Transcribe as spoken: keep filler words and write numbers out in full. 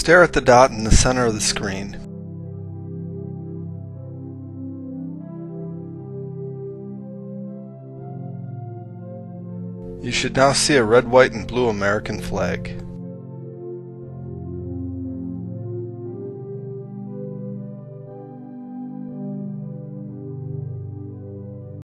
Stare at the dot in the center of the screen. You should now see a red, white, and blue American flag.